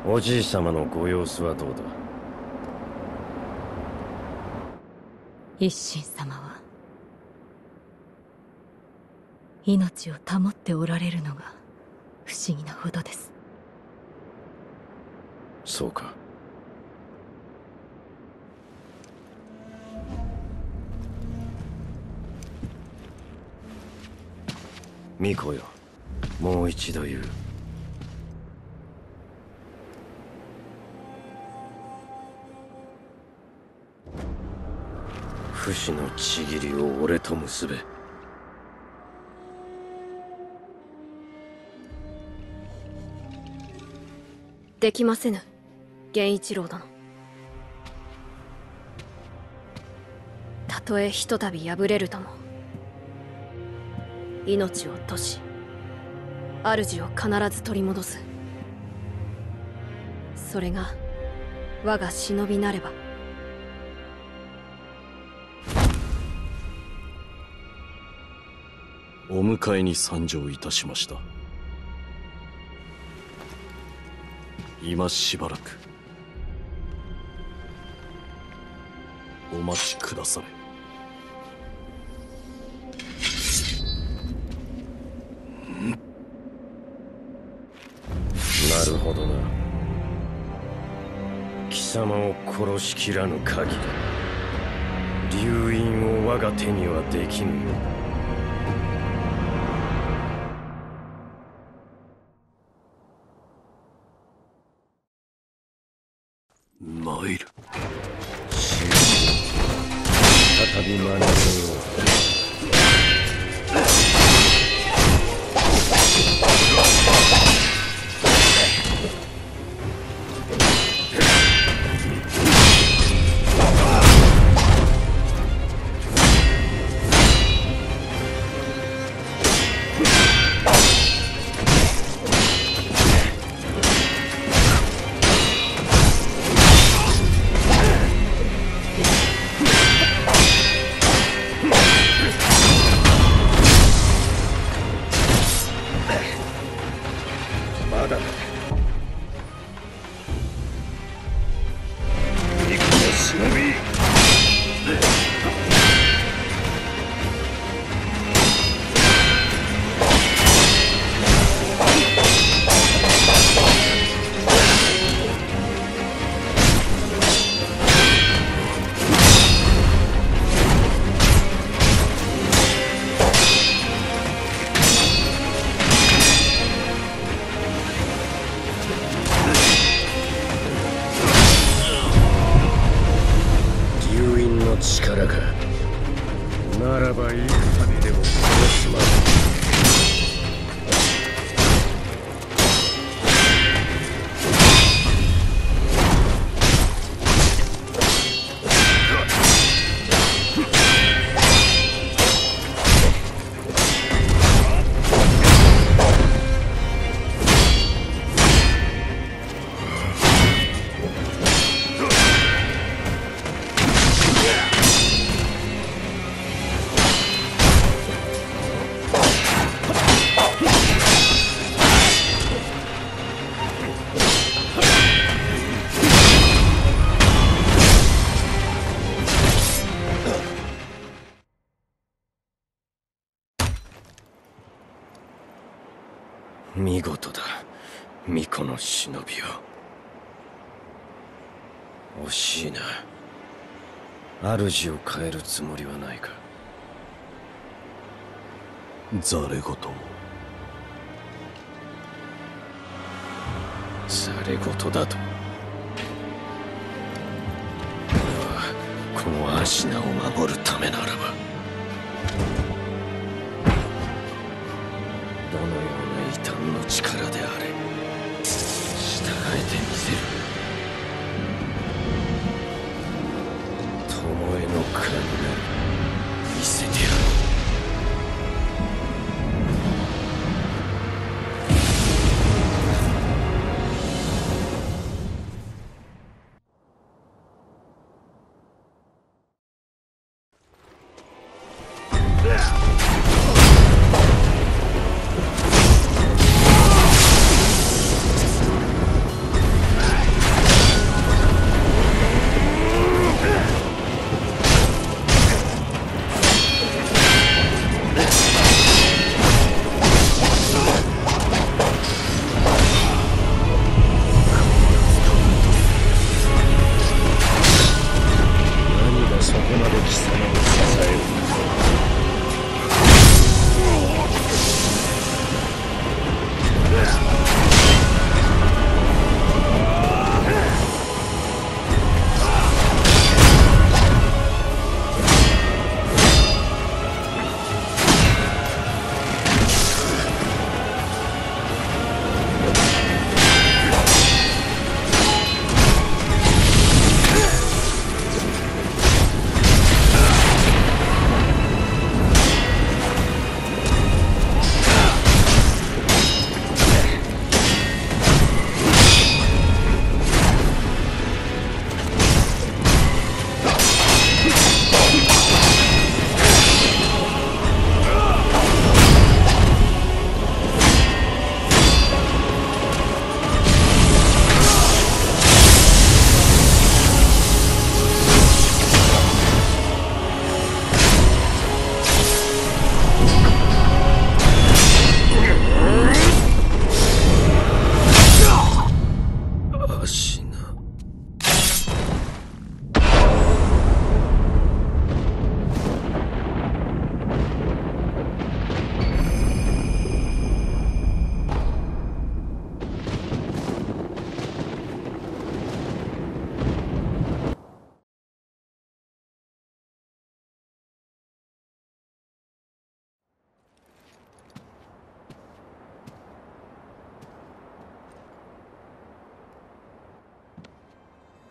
おじい様のご様子はどうだ。 一心様は命を保っておられるのが不思議なほどです。 そうか。巫女よ、もう一度言う。不死のちぎりを俺と結べ。 できませぬ、源一郎殿。たとえひとたび敗れるとも、命を賭し主を必ず取り戻す。それが我が忍びなれば。 お迎えに参上いたしました。今しばらくお待ちくだされ。 なるほどな。貴様を殺しきらぬ限り龍院を我が手にはできぬよ。 参る。 再び学びよう。力がならばいい旅でも殺すまで。見事だ、巫女の忍びよ。惜しいな。主を変えるつもりはないか。 ざれ言。 ざれ言だと。俺はこのアシナを守るためならばどのような異端の力であれ従えてみせる。巴の雷見せてやろう。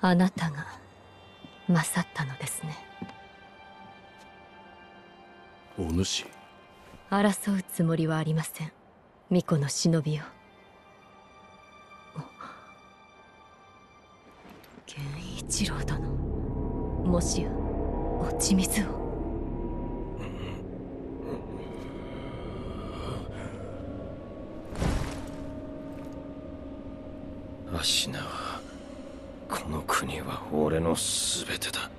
あなたが勝ったのですね。 お主。 争うつもりはありません。巫女の忍びよ。源一郎殿、もしや落ち水を。 アシナは、この国は俺の全てだ。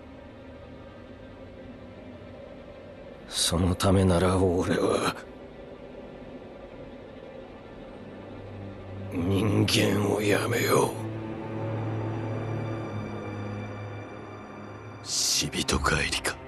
そのためなら俺は人間をやめよう。 死人帰りか。